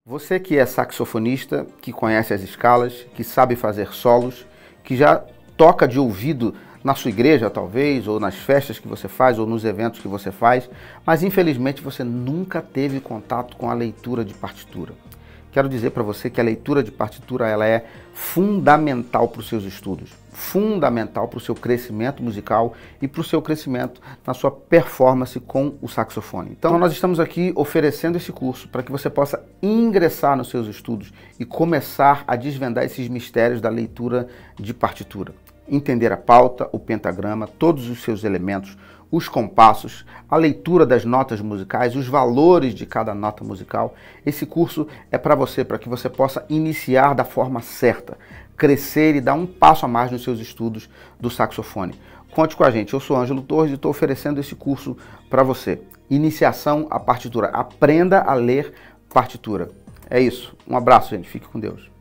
Você que é saxofonista, que conhece as escalas, que sabe fazer solos, que já toca de ouvido na sua igreja talvez, ou nas festas que você faz, ou nos eventos que você faz, mas infelizmente você nunca teve contato com a leitura de partitura. Quero dizer para você que a leitura de partitura ela é fundamental para os seus estudos, fundamental para o seu crescimento musical e para o seu crescimento na sua performance com o saxofone. Então nós estamos aqui oferecendo esse curso para que você possa ingressar nos seus estudos e começar a desvendar esses mistérios da leitura de partitura. Entender a pauta, o pentagrama, todos os seus elementos, os compassos, a leitura das notas musicais, os valores de cada nota musical. Esse curso é para você, para que você possa iniciar da forma certa, crescer e dar um passo a mais nos seus estudos do saxofone. Conte com a gente, eu sou Ângelo Torres e estou oferecendo esse curso para você. Iniciação à partitura, aprenda a ler partitura. É isso, um abraço gente, fique com Deus.